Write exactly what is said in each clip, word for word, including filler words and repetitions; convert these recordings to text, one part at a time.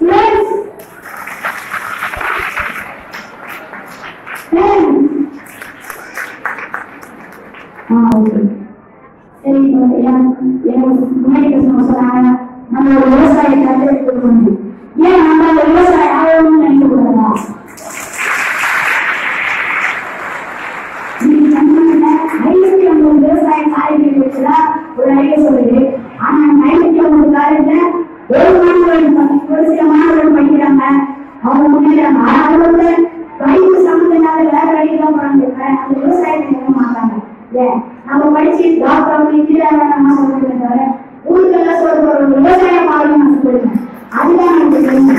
நம்ம ஒரு விவசாயத்தை எடுத்துக்கணும். ஏன் நம்ம ஒரு விவசாயம் ஆகணும்னு நினைக்க கூடாதா? ஐநூத்தி ஐம்பது விவசாய காய்கறி வச்சுதான் ஒரு ஐடியா சொல்லுது. ஆனா ஐநூத்தி ஐம்பது காலத்துல ஒரு மாணவர்கள் ஒரு சில மாணவர்கள் படிக்கிறாங்க, அவங்க முன்னேறாங்க. ஆனா அவங்க வயது சம்பந்தனால வேற வழிதான் போறாங்க, அந்த விவசாயத்தை நிற்க மாட்டாங்க. ஏன் நம்ம படிச்சு டாக்டர் இன்ஜினியர் சொல்றதை தவிர ஊருக்கெல்லாம் சொல்ற ஒரு விவசாயம் பாருங்க நான் சொல்லுவேன். அதுதான் நமக்கு தெரியும்.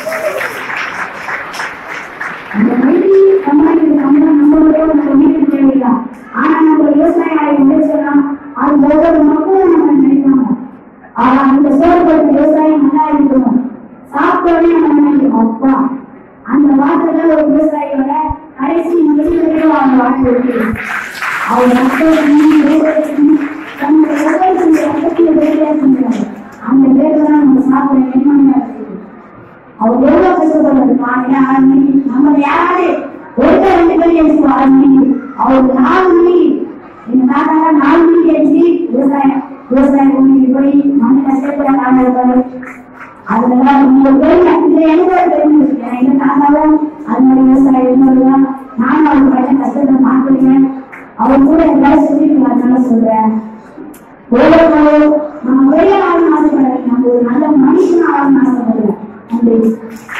அந்த கல்வி சம்பாதிக்கிற சம்பளம் நம்மளோட நம்ம வீட்டுக்கு தேவைதான். ஆனா நம்ம விவசாயம் ஆகி முடிச்சோம் அது ஒவ்வொரு மக்களும் நம்ம நினைப்பாங்க. ஆனா அந்த சோறுபடுத்த விவசாயம் நல்லா இருக்கணும், சாப்பிட்டோடனே நம்ம நினைக்கிறோம் அப்பா அந்த வார்த்தைதான் ஒரு விவசாயியோட கடைசி முடிவுகளும் அவங்க வாழ்க்கை இருக்கு. அவங்க மக்கள் தன்னுடைய அந்த பேருதான் நம்ம சாப்பிட நிர்மாணியா இருக்கு. அவர் எவ்வளவு கஷ்டப்படுறது காலையில ஆறு மணிக்கு, நம்ம யாராவது ஒருத்தர் ரெண்டு பேர் எழுந்து ஆறு மணிக்கு, அவருக்கு நாலு மணிக்கு எங்க தாத்தா நாலு மணிக்கு எழுச்சி விவசாயம் விவசாயம் பூமிக்கு போய் மண் கஷ்டப்பட காண இருப்பாரு. அதுலதான் உங்களுக்கு தெரியும், இந்த எனக்கு தெரிஞ்சிருக்கேன். எங்க தாத்தாவும் அது மாதிரி விவசாயம் இருந்ததுதான். நானும் அவருக்கு பழைய கஷ்டத்தை பார்த்துருக்கேன். அவர் கூட எல்லாரும் சொல்லிட்டு அதனால சொல்றேன். ஒவ்வொரு நம்ம பெரிய ஆளுன்னு ஆசைப்படுறேன், நம்ம ஒரு நல்ல மனுஷன் ஆளுன்னு ஆசைப்படுறேன். நன்றி.